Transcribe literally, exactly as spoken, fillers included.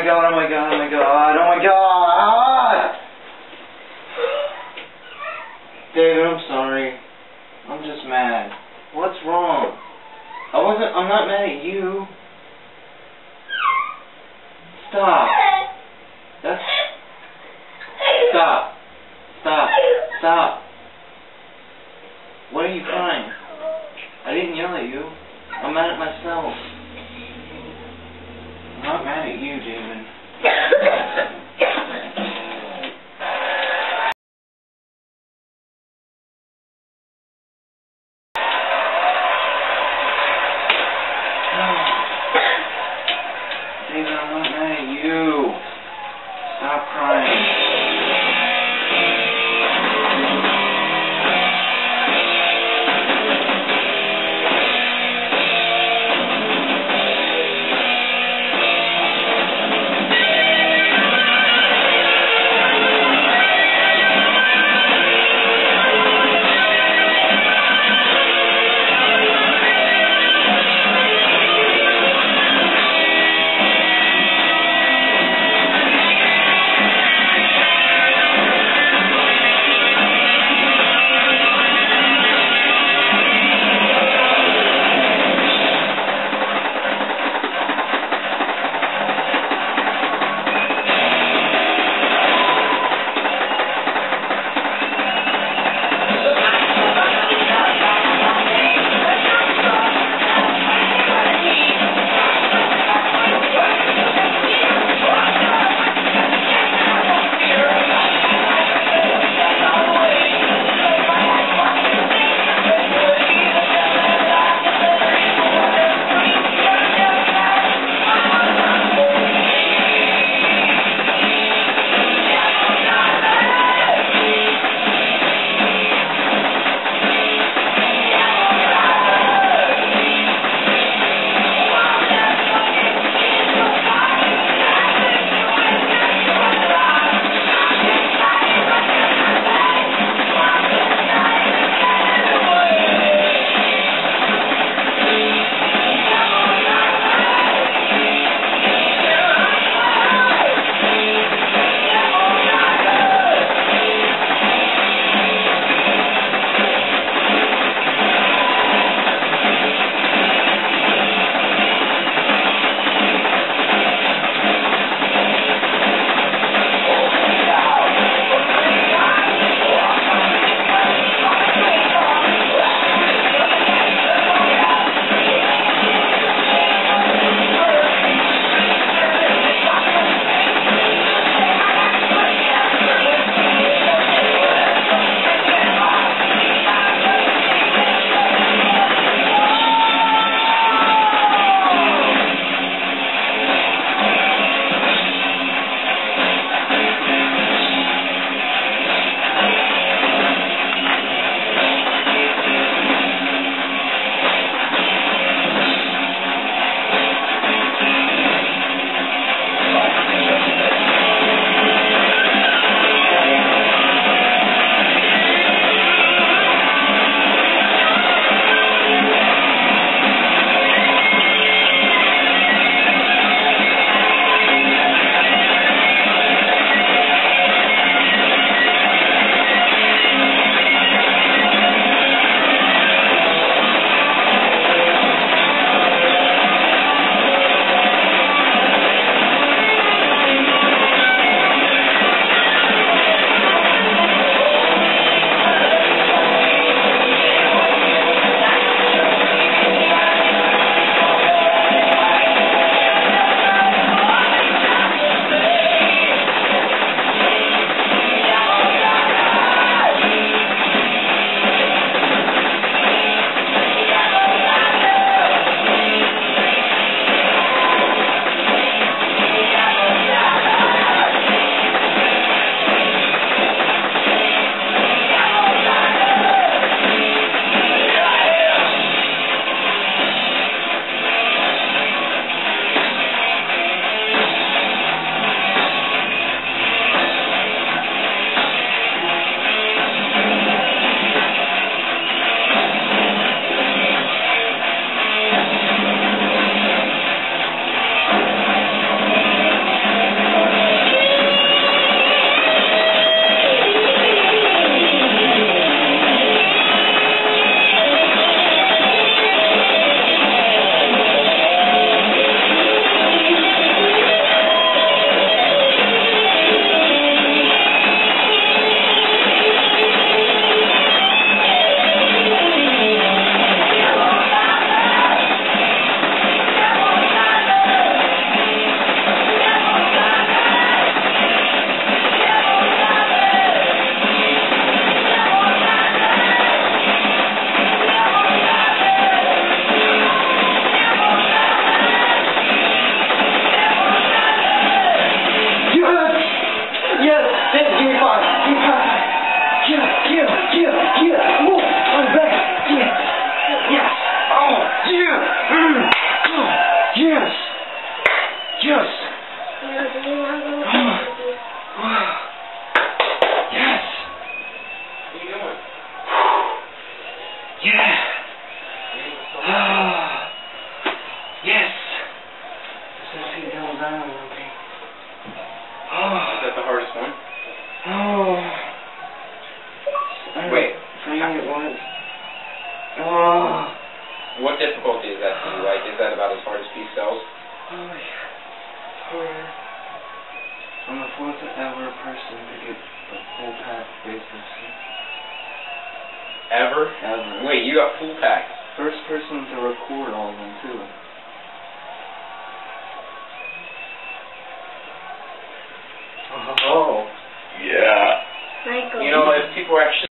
my god, oh my god, oh my god, oh my god! David, I'm sorry. I'm just mad. What's wrong? I wasn't, I'm not mad at you. Stop. That's... Stop. Stop. Stop. Why are you crying? I didn't yell at you. I'm mad at myself. I'm not mad at you, David. David, I'm not mad at you. Stop crying. don't know. Is that the hardest one? Oh. Wait. For me it was. Oh. What difficulty is that to you? Like, is that about as hard as P cells? Oh yeah. Hard. I'm the fourth ever person to get a full pack face F C. Ever? Ever. Wait, you got full pack. First person to record all of them too. Oh. Yeah. You know, if people actually